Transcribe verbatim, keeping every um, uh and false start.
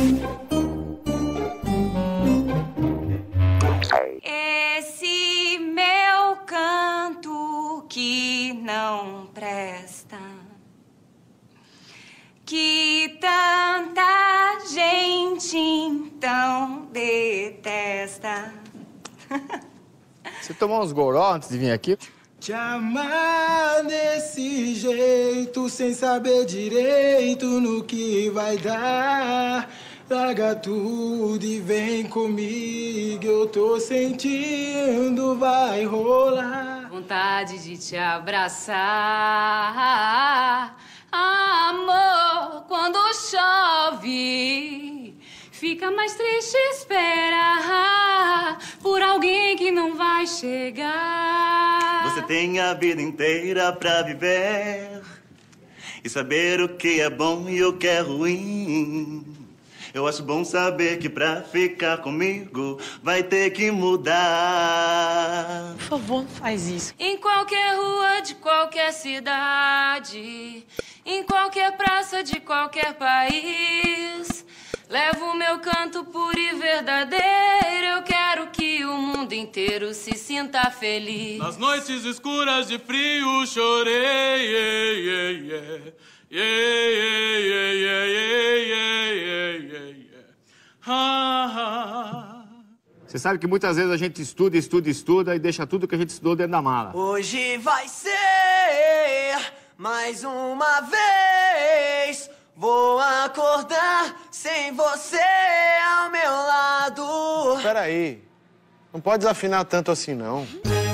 Esse meu canto que não presta, que tanta gente então detesta. Você tomou uns goró antes de vir aqui? Te amar desse jeito, sem saber direito no que vai dar. Larga tudo e vem comigo, eu tô sentindo, vai rolar. Vontade de te abraçar, amor, quando chove, fica mais triste esperar por alguém que não vai chegar. Você tem a vida inteira pra viver e saber o que é bom e o que é ruim. Eu acho bom saber que pra ficar comigo vai ter que mudar. Por favor, não faz isso. Em qualquer rua de qualquer cidade, em qualquer praça de qualquer país, levo o meu canto puro e verdadeiro. Eu quero que o mundo inteiro se sinta feliz. Nas noites escuras de frio chorei, yeah, yeah, yeah. Yeah, yeah, yeah, yeah, yeah, yeah, yeah, yeah. Ah, ah. Você sabe que muitas vezes a gente estuda, estuda, estuda e deixa tudo que a gente estudou dentro da mala. Hoje vai ser mais uma vez. Vou acordar sem você ao meu lado. Peraí, não pode desafinar tanto assim, não.